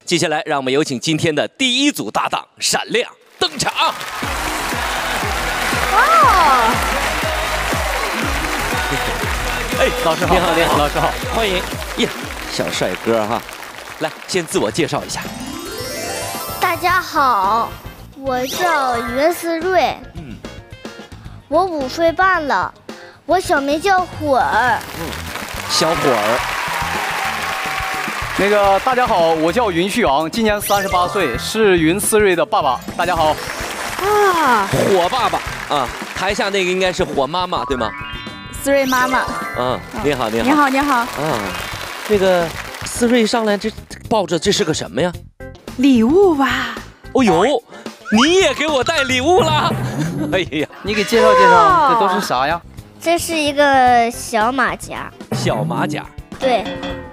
接下来，让我们有请今天的第一组搭档闪亮登场。 哦， 哎， 老师好， 你好，你好， 老师好， 欢迎呀，小帅哥哈。来，先自我介绍一下。 大家好，我叫袁思睿，我5岁半了，我小名叫火儿。 小伙儿。 那个大家好，我叫云旭昂，今年38岁，是云思睿的爸爸。大家好。 啊， 火爸爸啊，台下那个应该是火妈妈对吗？ 思睿妈妈。 嗯，你好，你好。 你好，你好。 啊，这个思睿上来这抱着这是个什么呀？ 礼物吧。 哦呦，你也给我带礼物了！哎呀， 你给介绍介绍，这都是啥呀？ 这是一个小马甲， 小马甲。 对，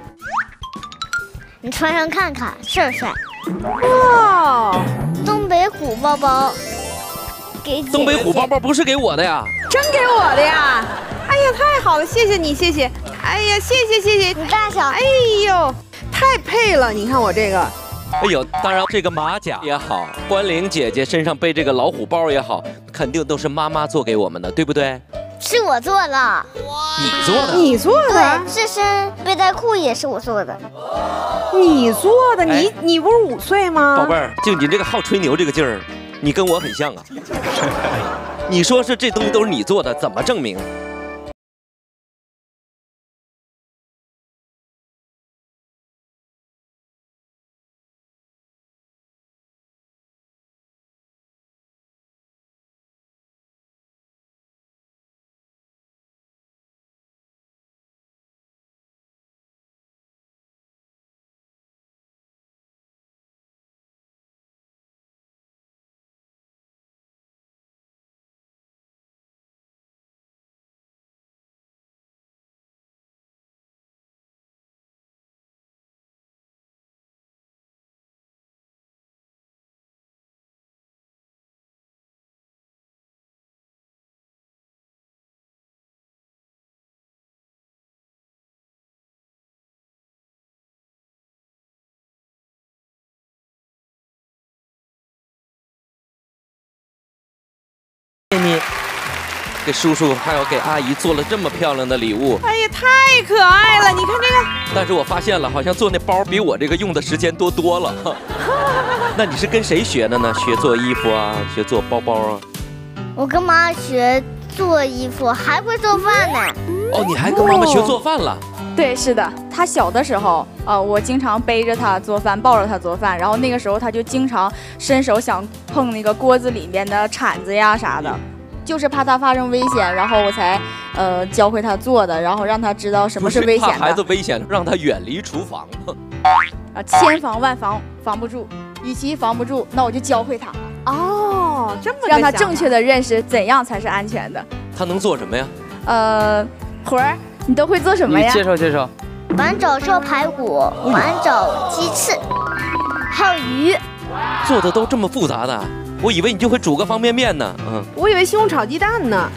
你穿上看看，帅不帅？ 哇， 东北虎包包，给姐姐。 东北虎包包不是给我的呀？ 真给我的呀！哎呀，太好了，谢谢你，谢谢。哎呀，谢谢谢谢。 你大小？ 哎呦，太配了！你看我这个。 哎呦，当然这个马甲也好，关凌姐姐身上背这个老虎包也好，肯定都是妈妈做给我们的，对不对？ 是我做的。 你做的？ 你做的？ 对，这身背带裤也是我做的。 你做的？你不是5岁吗？ 宝贝儿，就你这个好吹牛这个劲儿，你跟我很像啊。你说是这东西都是你做的，怎么证明？你给叔叔还有给阿姨做了这么漂亮的礼物， 哎呀，太可爱了！你看这个。 但是我发现了，好像做那包比我这个用的时间多了。那你是跟谁学的呢？学做衣服啊，学做包包啊？ 我跟妈学做衣服，还会做饭呢。 哦，你还跟妈妈学做饭了？ 对，是的，他小的时候，我经常背着他做饭，抱着他做饭，然后那个时候他就经常伸手想碰那个锅子里面的铲子呀啥的，就是怕他发生危险，然后我才教会他做的，然后让他知道什么是危险的。 怕孩子危险，让他远离厨房。 千防万防防不住，与其防不住，那我就教会他。 哦，这么让他正确的认识怎样才是安全的。 他能做什么呀？ 活儿。你都会做什么呀？ 你介绍介绍。 碗肘烧排骨、碗肘鸡翅，还有鱼。 做的都这么复杂的，我以为你就会煮个方便面呢。 我以为西红柿炒鸡蛋呢。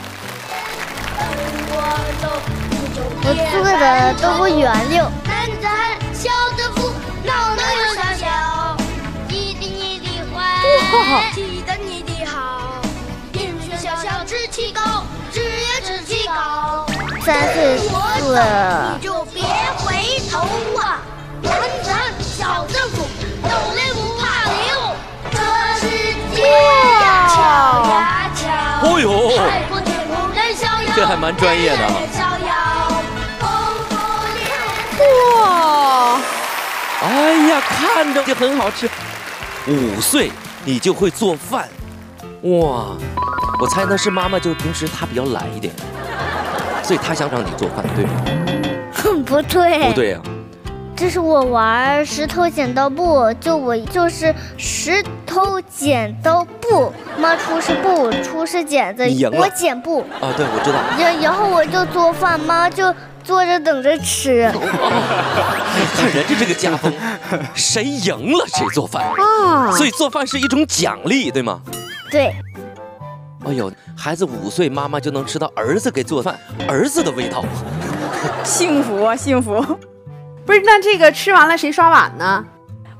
我做的都不圆溜。 男子汉，小的福，闹闹又傻笑，记得你的坏，记得你的好，英雄小小志气高，志也志气高。 3岁做的。 你就别回头啊！男子汉，小政府，有泪不怕流。这世界呀，巧呀巧。 哦呦， 海阔天空人逍遥， 这还蛮专业的啊。 哇！ 哎呀，看着就很好吃。5岁你就会做饭，哇！我猜那是妈妈就平时她比较懒一点。所以他想让你做饭，对吗？ 不对， 不对呀。 这是我玩石头剪刀布，我就是石头剪刀布，妈出是布，出是剪子，我剪布。 啊，对，我知道。 然后我就做饭，妈就坐着等着吃。 看人家这个家风，谁赢了谁做饭啊。所以做饭是一种奖励，对吗？ 对。 哎呦，孩子5岁，妈妈就能吃到儿子给做饭，儿子的味道， 幸福啊，幸福！ 不是，那这个吃完了谁刷碗呢？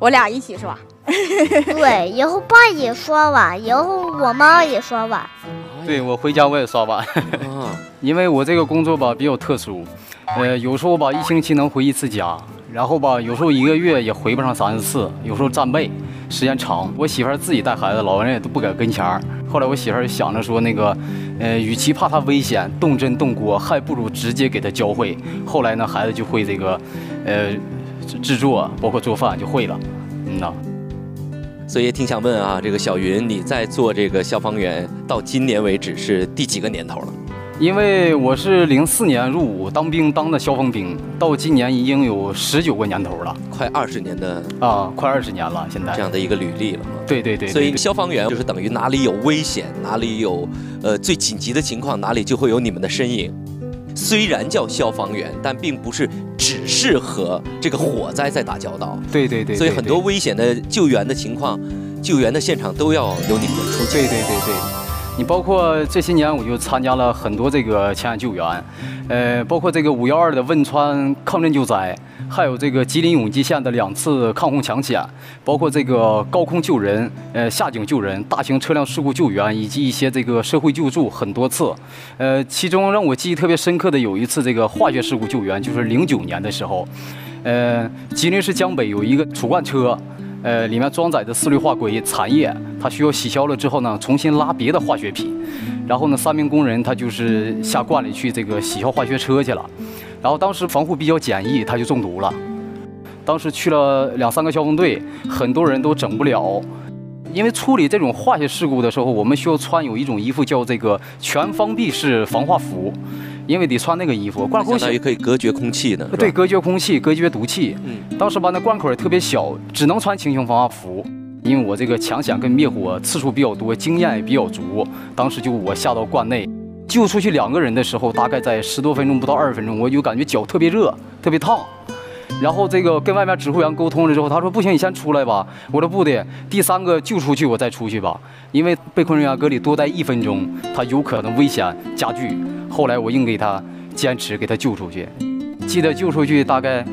我俩一起刷。 对，以后爸也刷碗，以后我妈也刷碗。 对，我回家我也刷碗，因为我这个工作吧比较特殊，有时候吧1星期能回1次家，然后吧有时候1个月也回不上3、4次，有时候站背，时间长。我媳妇儿自己带孩子，老人也都不搁跟前儿。后来我媳妇儿想着说与其怕他危险动针动锅，还不如直接给他教会。后来呢，孩子就会这个制作，包括做饭就会了。 所以也挺想问啊，这个小云，你在做这个消防员到今年为止是第几个年头了？ 因为我是04年入伍当兵，当的消防兵，到今年已经有19个年头了， 快20年的快20年了，现在这样的一个履历了。 对。 所以消防员就是等于哪里有危险，哪里有最紧急的情况，哪里就会有你们的身影。虽然叫消防员，但并不是只是和这个火灾在打交道。 对。 所以很多危险的救援的情况、救援的现场都要由你们出击。 对。你包括这些年，我就参加了很多这个前线救援，包括这个512的汶川抗震救灾，还有这个吉林永吉县的2次抗洪抢险，包括这个高空救人、下井救人、大型车辆事故救援，以及一些这个社会救助很多次。其中让我记忆特别深刻的有一次这个化学事故救援，就是09年的时候，吉林市江北有一个储罐车。里面装载的四氯化硅残液，它需要洗消了之后呢，重新拉别的化学品。然后呢，3名工人他就是下罐里去这个洗消化学车去了。然后当时防护比较简易，他就中毒了。当时去了2、3个消防队，很多人都整不了。因为处理这种化学事故的时候，我们需要穿有一种衣服叫这个全封闭式防化服。因为得穿那个衣服，罐口相当于可以隔绝空气的。 对，隔绝空气，隔绝毒气。当时吧，那罐口也特别小，只能穿轻型防化服。因为我这个抢险跟灭火次数比较多，经验也比较足，当时就我下到罐内，救出去2个人的时候，大概在10多分钟不到20分钟，我就感觉脚特别热，特别烫。然后这个跟外面指挥员沟通了之后，他说不行，你先出来吧。我说不得，第3个救出去我再出去吧，因为被困人员搁里多待1分钟，他有可能危险加剧。后来我硬给他坚持，给他救出去。记得救出去大概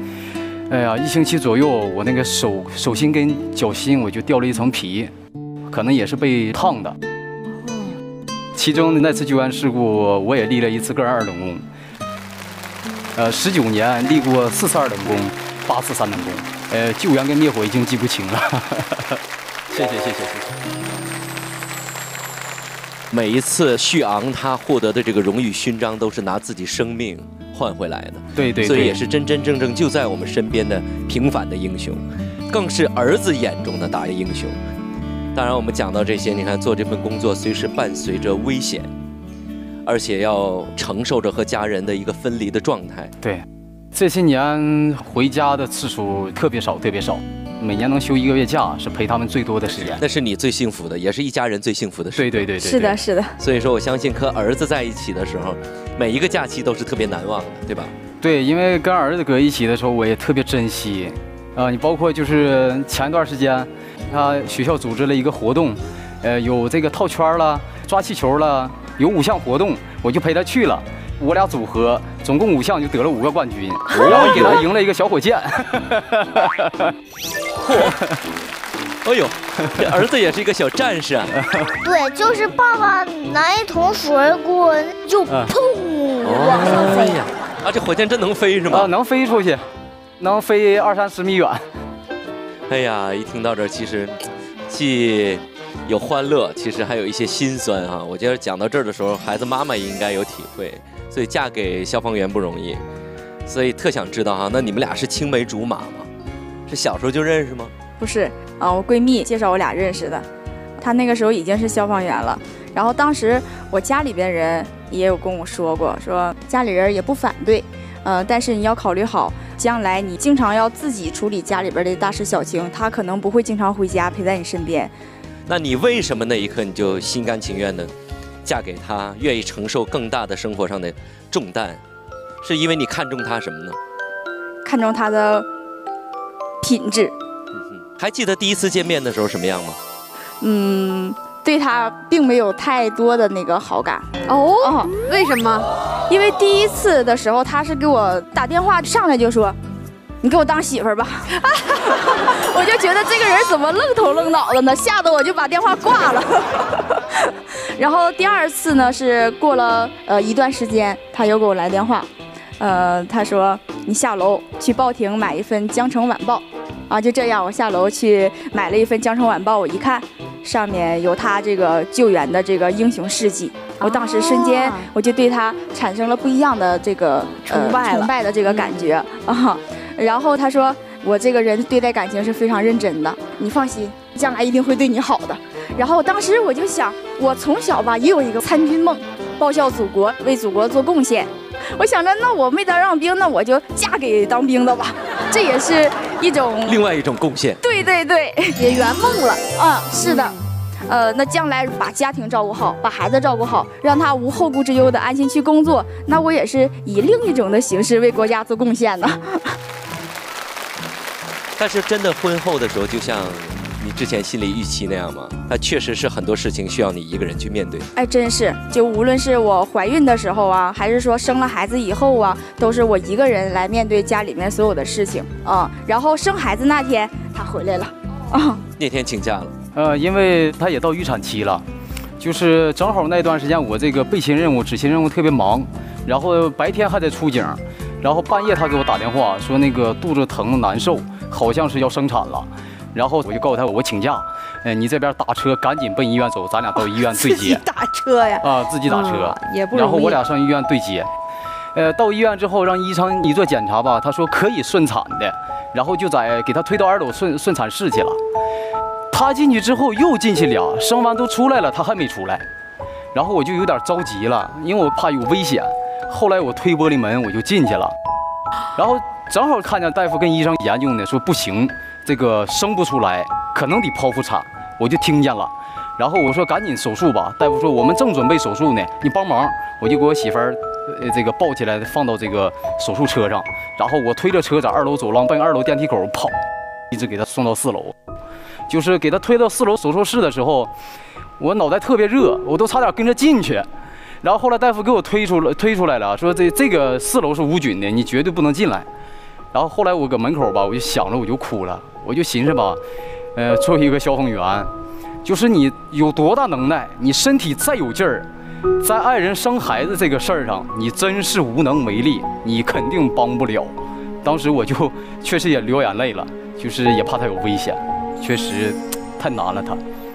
1星期左右，我那个手心跟脚心我就掉了一层皮，可能也是被烫的。其中那次救援事故，我也立了1次个人2等功。19年立过4次2等功，8次3等功。救援跟灭火已经记不清了。谢谢。 每一次旭昂他获得的这个荣誉勋章，都是拿自己生命换回来的。 对。 所以也是真真正正就在我们身边的平凡的英雄，更是儿子眼中的大英雄。当然，我们讲到这些，你看做这份工作，随时伴随着危险。而且要承受着和家人的一个分离的状态。 对，这些年回家的次数特别少，每年能休1个月假，是陪他们最多的时间。 那是你最幸福的，也是一家人最幸福的事。 对。 是的。 所以说，我相信和儿子在一起的时候，每一个假期都是特别难忘的，对吧？ 对，因为跟儿子搁一起的时候，我也特别珍惜。你包括就是前一段时间，他学校组织了一个活动，有这个套圈了、抓气球了。有5项活动，我就陪他去了。我俩组合，总共5项就得了5个冠军，然后给他赢了一个小火箭。 哎呦，这儿子也是一个小战士啊！ 对，就是爸爸拿一桶水锅就砰往上飞呀！ 这火箭真能飞是吗？ 能飞出去，能飞20、30米远。 哎呀，一听到这儿，其实既有欢乐，其实还有一些心酸哈。我觉得讲到这儿的时候，孩子妈妈也应该有体会。所以嫁给消防员不容易，所以特想知道哈，那你们俩是青梅竹马吗？是小时候就认识吗？ 不是我闺蜜介绍我俩认识的，她那个时候已经是消防员了。然后当时我家里边人也有跟我说过，说家里人也不反对，但是你要考虑好，将来你经常要自己处理家里边的大事小情，他可能不会经常回家陪在你身边。 那你为什么那一刻你就心甘情愿的嫁给他，愿意承受更大的生活上的重担？是因为你看中他什么呢？ 看中他的品质。 还记得第一次见面的时候什么样吗？ 对他并没有太多的那个好感。 为什么？ 因为第一次的时候，他是给我打电话，上来就说：“ 你给我当媳妇儿吧。我就觉得这个人怎么愣头愣脑的呢，吓得我就把电话挂了。然后第二次呢是过了一段时间，他又给我来电话，他说你下楼去报亭买一份《江城晚报》啊，就这样我下楼去买了一份《江城晚报》，我一看上面有他这个救援的这个英雄事迹，我当时瞬间我就对他产生了不一样的这个崇拜的这个感觉啊。然后他说我这个人对待感情是非常认真的，你放心，将来一定会对你好的。然后当时我就想，我从小吧也有一个参军梦，报效祖国，为祖国做贡献。我想着，那我没当上兵，那我就嫁给当兵的吧，这也是另外一种贡献。对对对，也圆梦了啊！是的，那将来把家庭照顾好，把孩子照顾好，让他无后顾之忧的安心去工作，那我也是以另一种的形式为国家做贡献呢。 但是真的婚后的时候，就像你之前心理预期那样吗？它确实是很多事情需要你一个人去面对。 哎，真是，就无论是我怀孕的时候啊，还是说生了孩子以后啊，都是我一个人来面对家里面所有的事情啊。然后生孩子那天，他回来了啊， 那天请假了。 因为他也到预产期了，就是正好那段时间我这个备勤任务、执勤任务特别忙，然后白天还得出警，然后半夜他给我打电话说那个肚子疼难受，好像是要生产了。然后我就告诉他我请假，你这边打车赶紧奔医院走，咱俩到医院对接。 自己打车呀？ 啊，自己打车， 也不容易。 然后我俩上医院对接，到医院之后让医生一做检查吧，他说可以顺产的，然后就给他推到2楼顺产室去了。他进去之后又进去俩，生完都出来了，他还没出来，然后我就有点着急了，因为我怕有危险。后来我推玻璃门我就进去了，然后正好看见大夫跟医生研究呢，说不行，这个生不出来，可能得剖腹产，我就听见了。然后我说赶紧手术吧，大夫说我们正准备手术呢，你帮忙。我就给我媳妇儿这个抱起来放到这个手术车上，然后我推着车在2楼走廊奔2楼电梯口跑，一直给她送到4楼。就是给她推到4楼手术室的时候，我脑袋特别热，我都差点跟着进去。然后后来大夫给我推出来了，说这个4楼是无菌的，你绝对不能进来。然后后来我搁门口吧，我就想着我就哭了，我就寻思吧，作为一个消防员，就是你有多大能耐，你身体再有劲儿，在爱人生孩子这个事儿上，你真是无能为力，你肯定帮不了。当时我就确实也流眼泪了，就是也怕他有危险，确实太难了他。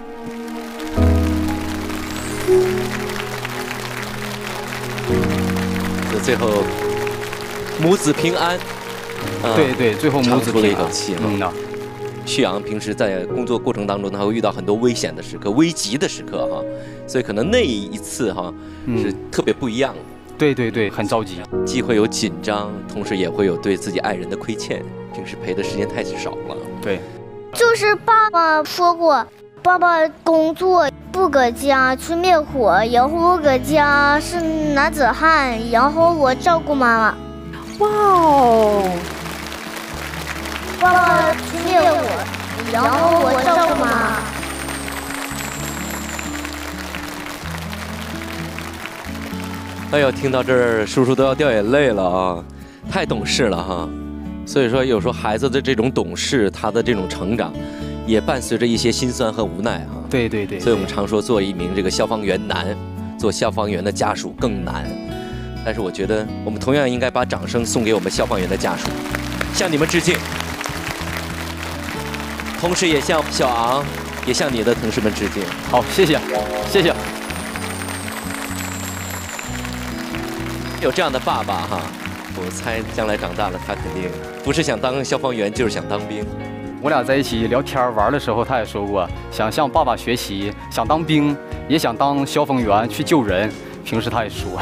最后母子平安。 对，最后母子出了一口气。旭阳平时在工作过程当中，他会遇到很多危险的时刻、危急的时刻哈，所以可能那一次哈是特别不一样。 对，很着急， 既会有紧张，同时也会有对自己爱人的亏欠，平时陪的时间太少了。 对， 就是爸爸说过，爸爸工作不搁家去灭火，然后我搁家是男子汉，然后我照顾妈妈。 哇哦！ 爸爸去灭火，然后我照顾妈妈。 哎呦，听到这儿，叔叔都要掉眼泪了啊！太懂事了哈。所以说，有时候孩子的这种懂事，他的这种成长，也伴随着一些心酸和无奈哈。 对。 所以我们常说，做一名这个消防员难，做消防员的家属更难。但是我觉得，我们同样应该把掌声送给我们消防员的家属，向你们致敬。同时也向小昂，也向你的同事们致敬。 好，谢谢。 有这样的爸爸哈，我猜将来长大了，他肯定不是想当消防员，就是想当兵。 我俩在一起聊天玩的时候，他也说过，想向爸爸学习，想当兵，也想当消防员去救人。平时他也说，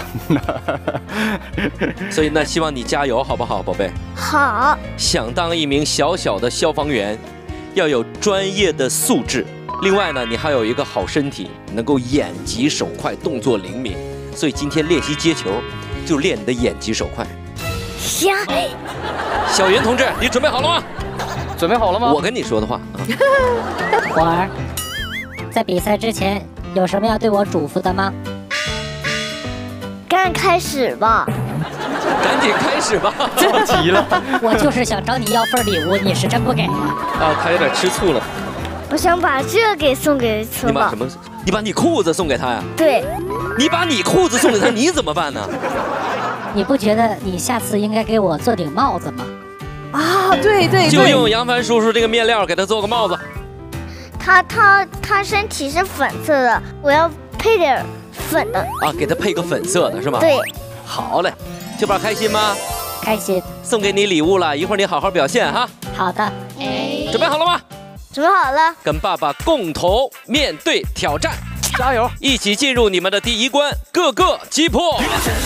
所以那希望你加油，好不好，宝贝？ 好。 想当一名小小的消防员，要有专业的素质。另外呢，你还有一个好身体，能够眼疾手快，动作灵敏。所以今天练习接球，就练你的眼疾手快。 行。 小袁同志，你准备好了吗？ 准备好了吗？ 我跟你说的话。 火儿，在比赛之前有什么要对我嘱咐的吗？ 赶紧开始吧。 赶紧开始吧。 着急了。 我就是想找你要份礼物，你是真不给啊？ 啊，他有点吃醋了。 我想把这给送给村宝你把什。么？你把你裤子送给他呀？ 对， 你把你裤子送给他，你怎么办呢？ 你不觉得你下次应该给我做顶帽子吗？ 啊，对对就对， 用杨帆叔叔这个面料给他做个帽子。 他身体是粉色的，我要配点粉的。 啊，给他配个粉色的是吗？。 对， 好嘞，秋宝开心吗？ 开心。 送给你礼物了，一会儿你好好表现哈。 好的。 准备好了吗？ 准备好了。 跟爸爸共同面对挑战， 加油！ 一起进入你们的第一关，各个击破。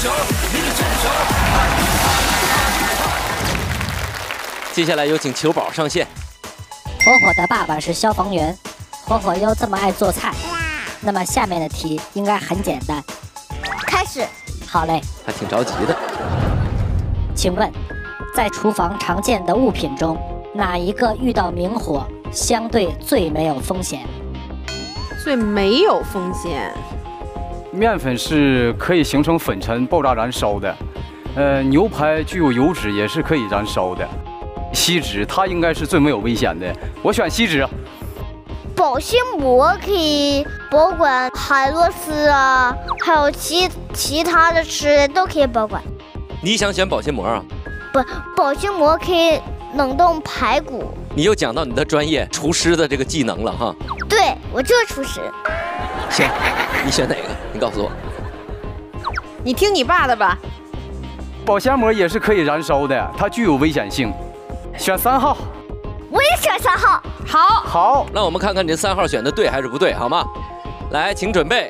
接下来有请球宝上线。 火火的爸爸是消防员，火火又这么爱做菜，那么下面的题应该很简单。 开始。 好嘞， 还挺着急的。 请问，在厨房常见的物品中，哪一个遇到明火相对最没有风险？ 最没有风险。 面粉是可以形成粉尘爆炸燃烧的，牛排具有油脂也是可以燃烧的。锡纸它应该是最没有危险的，我选锡纸。 保鲜膜可以保管海螺丝啊，还有其他的吃的都可以保管。 你想选保鲜膜啊？ 不，保鲜膜可以冷冻排骨。 你又讲到你的专业厨师的这个技能了哈。 对，我就是厨师。 行，你选哪个？你告诉我。 你听你爸的吧。 保鲜膜也是可以燃烧的，它具有危险性。选3号。 我也选3号。 好， 好， 那我们看看你这3号选的对还是不对，好吗？来，请准备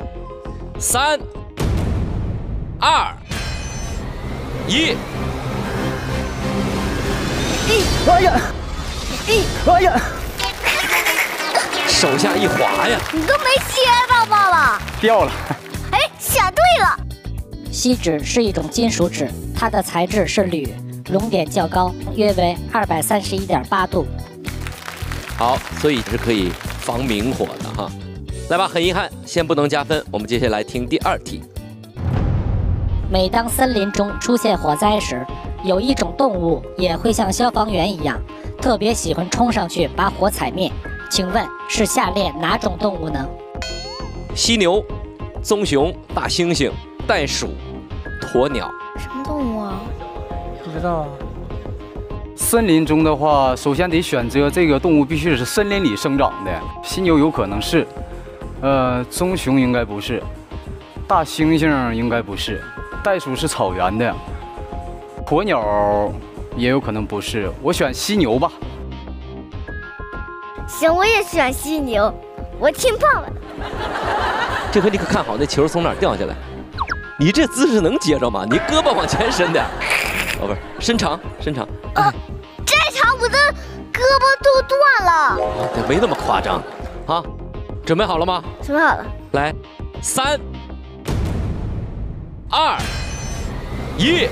，3、2、1。 哎呀，哎呀， 手下一滑呀！ 你都没接到，爸爸。 掉了。 哎，选对了。 锡纸是一种金属纸，它的材质是铝，熔点较高，约为231.8度。 好，所以是可以防明火的哈。来吧，很遗憾，先不能加分。我们接下来听第2题。 每当森林中出现火灾时，有一种动物也会像消防员一样，特别喜欢冲上去把火踩灭。请问是下列哪种动物呢？ 犀牛、棕熊、大猩猩、袋鼠、鸵鸟。 什么动物啊？ 不知道啊。森林中的话，首先得选择这个动物必须是森林里生长的。犀牛有可能是，棕熊应该不是，大猩猩应该不是，袋鼠是草原的，鸵鸟也有可能不是。我选犀牛吧。 行，我也选犀牛，我听棒了。 这回你可看好那球从哪儿掉下来，你这姿势能接着吗？你胳膊往前伸点，哦，不是，伸长，伸长。 这场我的胳膊都断了。 对，没那么夸张，啊，准备好了吗？ 准备好了。 来，3、2、1。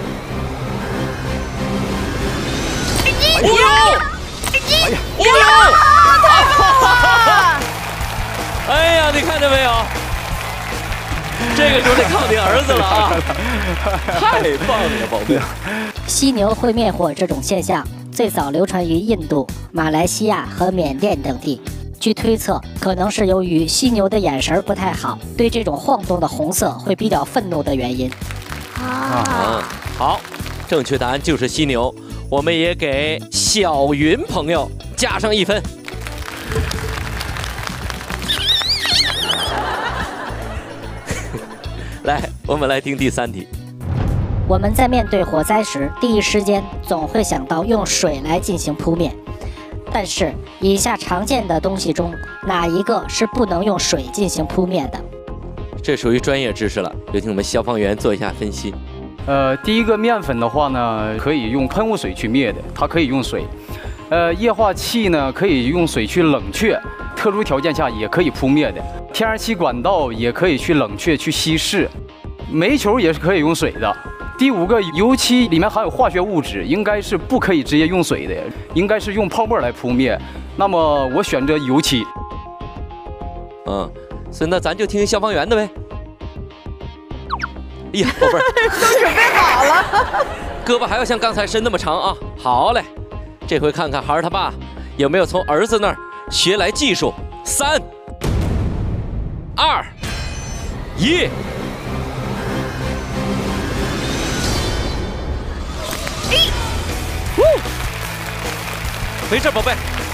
哦呦！哎呀！哦呦！太棒了！哎呀，你看见没有？这个时候得靠你儿子了啊！太棒了，宝贝！ 犀牛会灭火这种现象最早流传于印度、马来西亚和缅甸等地。据推测，可能是由于犀牛的眼神不太好，对这种晃动的红色会比较愤怒的原因。 好，正确答案就是犀牛。我们也给小云朋友加上1分。来，我们来听第3题。 我们在面对火灾时，第一时间总会想到用水来进行扑灭。但是，以下常见的东西中，哪一个是不能用水进行扑灭的？ 这属于专业知识了，有请我们消防员做一下分析。 第一个面粉的话呢，可以用喷雾水去灭的，它可以用水。液化气呢，可以用水去冷却，特殊条件下也可以扑灭的。天然气管道也可以去冷却、去稀释。煤球也是可以用水的。第5个，油漆里面含有化学物质，应该是不可以直接用水的，应该是用泡沫来扑灭。那么我选择油漆。 所以那咱就听消防员的呗。哎呀，宝贝儿， 都准备好了。 胳膊还要像刚才伸那么长啊！好嘞，这回看看孩儿他爸有没有从儿子那儿学来技术。3、2、1。没事，宝贝。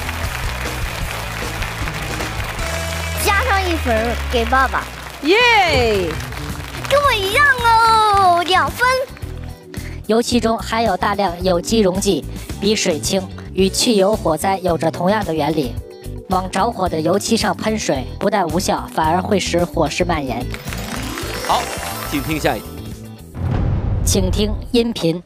加上1分给爸爸， 耶！ 跟我一样哦，2分。 油漆中含有大量有机溶剂，比水轻，与汽油火灾有着同样的原理。往着火的油漆上喷水，不但无效，反而会使火势蔓延。 好，请听下一题。 请听音频。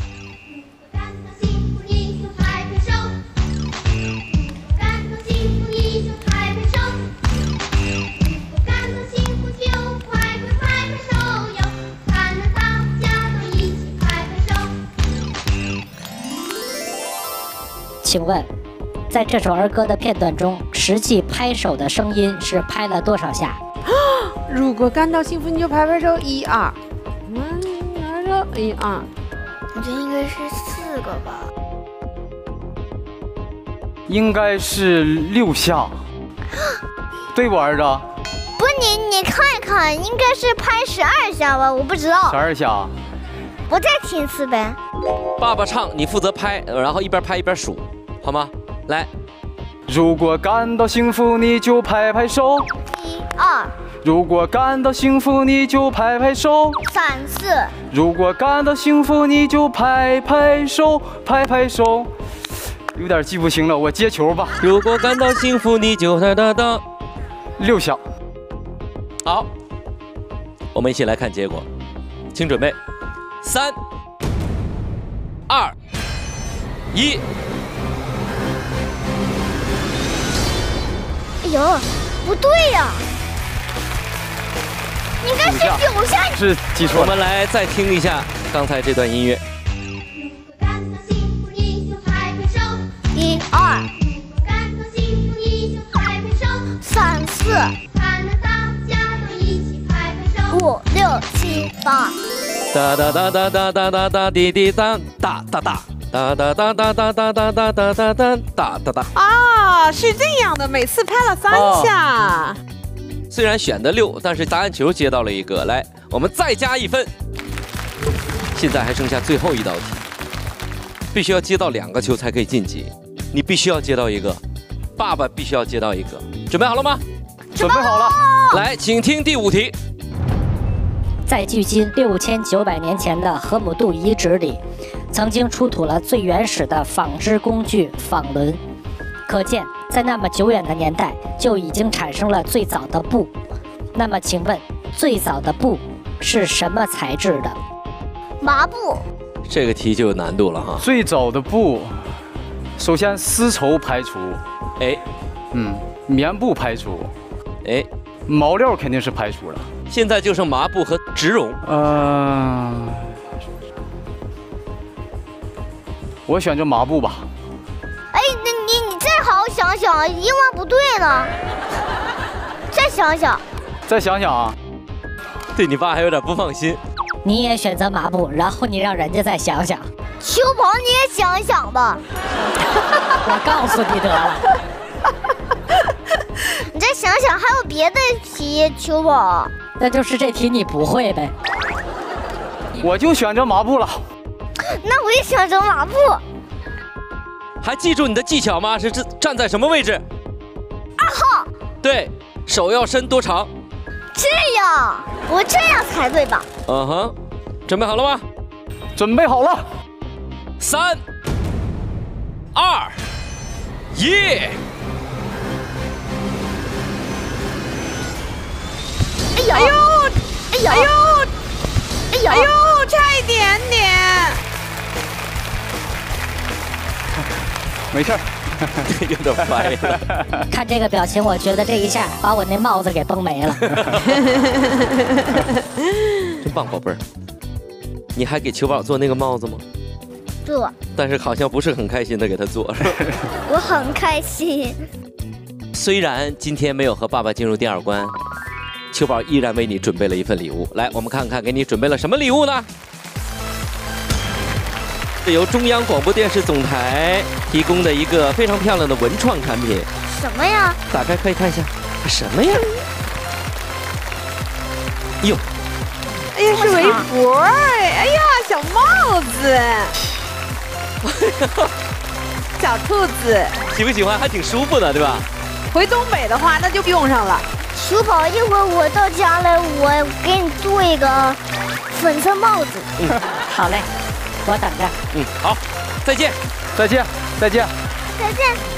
请问，在这首儿歌的片段中，实际拍手的声音是拍了多少下？ 如果感到幸福，你就拍拍手，1、2。拍手，1、2。 我觉得应该是4个吧。 应该是6下。对不，儿子？ 不是你看一看，应该是拍12下吧？我不知道。 12下。 我再听一次呗。 爸爸唱，你负责拍，然后一边拍一边数，好吗？来。 如果感到幸福，你就拍拍手。 1、2。 如果感到幸福，你就拍拍手。 3、4。 如果感到幸福，你就拍拍手，拍拍手。有点记不清了，我接球吧。 如果感到幸福，你就哒哒哒。 6下。 好，我们一起来看结果，请准备。3、2、1。 哎呦，不对呀，应该是9下。 是记错了。 我们来再听一下刚才这段音乐。 1、2。3、4。5、6、7、8。 哒哒哒哒哒哒哒哒滴滴哒哒哒哒哒哒哒哒哒哒哒哒哒哒哒哒哒。 啊，是这样的，每次拍了3下。 虽然选的6，但是答案球接到了1个。来，我们再加1分。现在还剩下最后一道题，必须要接到2个球才可以晋级。你必须要接到1个，爸爸必须要接到1个。准备好了吗？ 准备好了。 来，请听第5题。 在距今6900年前的河姆渡遗址里，曾经出土了最原始的纺织工具纺轮，可见在那么久远的年代就已经产生了最早的布。那么请问，最早的布是什么材质的？ 麻布。 这个题就有难度了哈。 最早的布，首先丝绸排除，棉布排除，毛料肯定是排除了。 现在就剩麻布和植绒。 我选择麻布吧。 哎，那你再好好想想，英文不对呢。再想想。 再想想啊。 对你爸还有点不放心。 你也选择麻布，然后你让人家再想想。 球宝，你也想一想吧。 我告诉你得了。 你再想想，还有别的题，球宝。 那就是这题你不会呗。 我就选择麻布了。 那我也选择麻布。 还记住你的技巧吗？是站在什么位置？2 号。 对，手要伸多长？ 这样，我这样才对吧？ 准备好了吗？ 准备好了。 3、2、1。 哎呦！哎呦！哎呦！ 差一点点。 没事儿。 有点歪了。 看这个表情，我觉得这一下把我那帽子给崩没了。 真棒，宝贝儿。你还给球宝做那个帽子吗？ 做。 但是好像不是很开心的给他做，是吧？ 我很开心。 虽然今天没有和爸爸进入第2关，球宝依然为你准备了一份礼物。来，我们看看给你准备了什么礼物呢？ 由中央广播电视总台提供的一个非常漂亮的文创产品。 什么呀？ 打开可以看一下，什么呀？哟， 哎呀，是围脖哎！哎呀，小帽子，小兔子。 喜不喜欢？还挺舒服的，对吧？ 回东北的话，那就用上了。 鼠宝，一会儿我到家了，我给你做一个粉色帽子。 好嘞，我等着。 好，再见， 再见，再见。 再见。